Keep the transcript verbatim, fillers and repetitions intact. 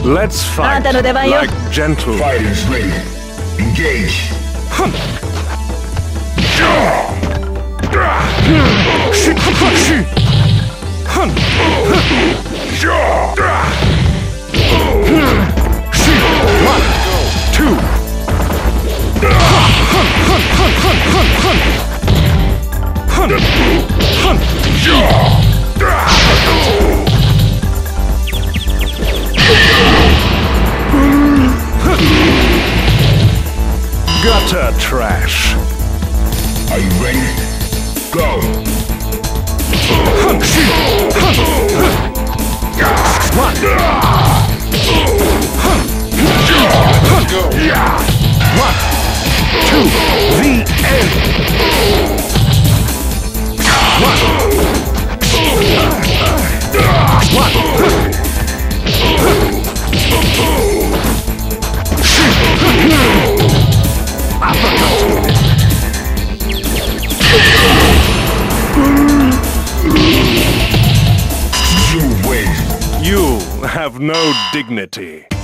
Let's fight あんたの出番よ。 like gentle. Fighters ready. Engage. One, two. Gutter trash. Are you ready? Go. One. One, two, the end. One. One. You win. You have no dignity.